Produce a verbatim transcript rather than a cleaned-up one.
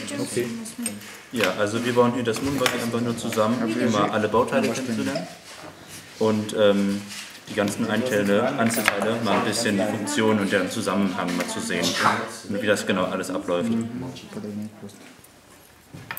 Okay. Ja, also wir bauen hier das Moonbuggy einfach nur zusammen, um mal alle Bauteile kennenzulernen. Und ähm, die ganzen Einteile, Einzelteile, mal ein bisschen die Funktion und deren Zusammenhang mal zu sehen, wie das genau alles abläuft.